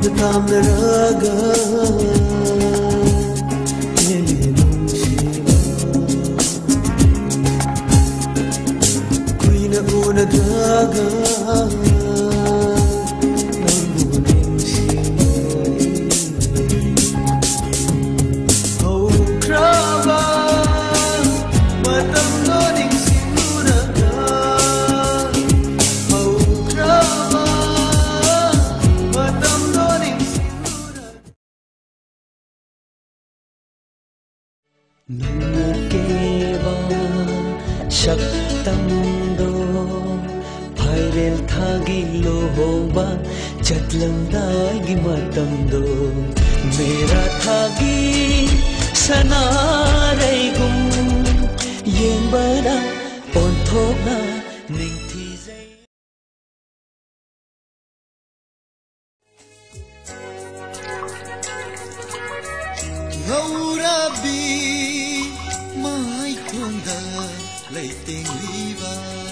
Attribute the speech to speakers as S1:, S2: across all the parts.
S1: tamnaraga yeli nungsiba kuina unadaga nangu nungsiba hau kraba matam no ningsinuraga hau kraba matam no
S2: Nukeba shaktamdo Phairel thagi lohba chatlamdagi matamdo Mera thagi sanarai gum yengbada onthokna ningthi zai
S1: Gaurabi mai thonda leiting liba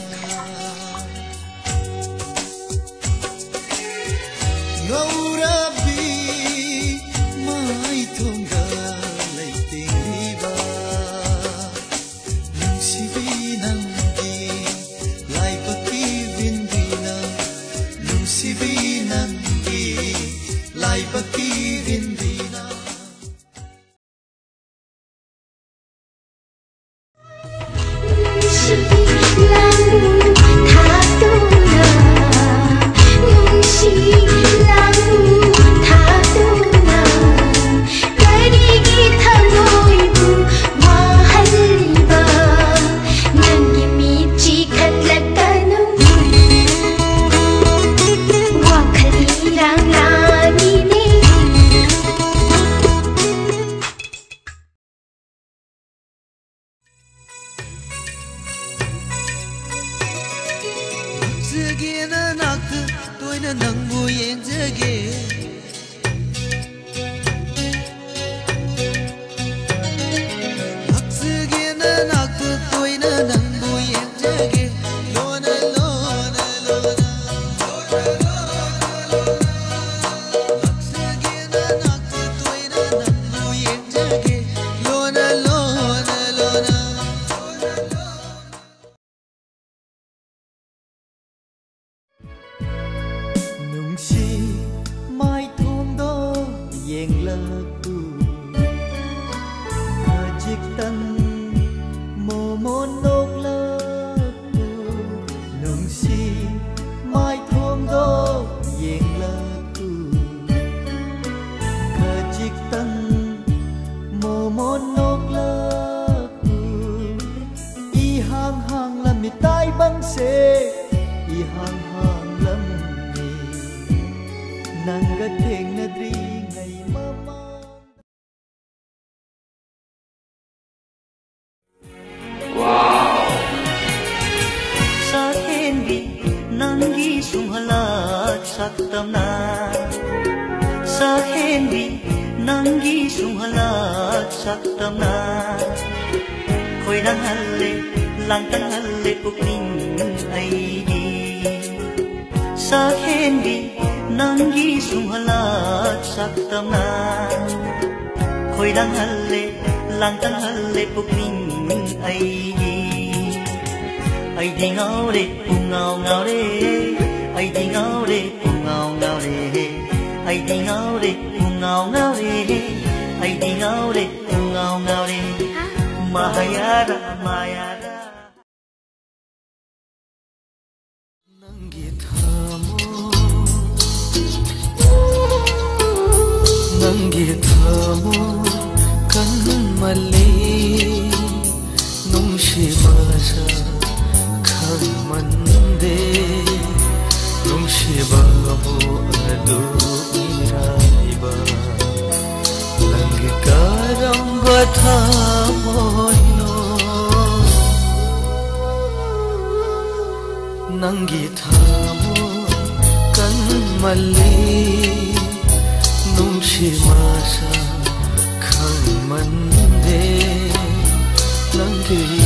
S1: Gaurabi mai thonda leiting liba Nungsibi nangi lai paki vindina Nungsibi nangi lai paki vindina Zagina naktu toina nangbu yenjage Zagina naktu toina nangbu yenjage Lona lona lona Zagina naktu toina nangbu yenjage Lona lona lona Nungsi mai thom do yeng la tu Kajik tan mo mon nok la tu Nungsi mai thom do yeng la tu Kajik tan mo mon nok la tu I hang hang la mi tai bang se I hang hang lam Nanga theng na dri ngày mama Wow Sa hendi nangi sumhalat saktamna Sa hendi nangi sumhalat saktamna Khoi nang halle lang tang halle pukning ai Sa hendi Nangi sumhalat saktamna Khoi dang halle lang tang halle pukning ai di ngao re ngao ngao re ai di ngao re ngao ngao re ai di ngao re ngao ngao re ai di ngao re ngao ngao re mahayara mayara Nangi Nangi thamo kan mali nungshi masa kan mande nungshi babu adu iraiba Nangi karam bathamo no Nangi thamo kan mali Nungshi masa khang mande nangi